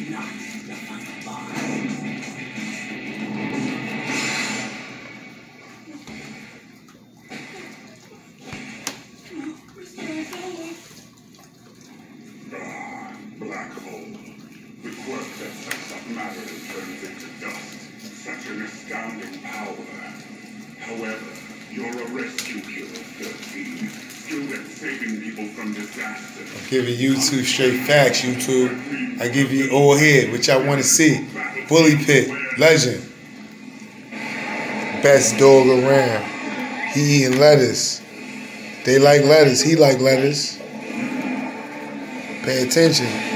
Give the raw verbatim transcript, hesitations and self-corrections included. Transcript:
not the final boss. Ah, black hole. The quirk that sucks up matter and turns into dust. Such an astounding power. However, you're a rescue hero, thirteen. Skilled at saving people from disaster. I'm giving YouTube straight facts, YouTube. I give you all head, which I want to see. Bully Pit, legend. Best dog around. He eating lettuce. They like lettuce. He like lettuce. Pay attention.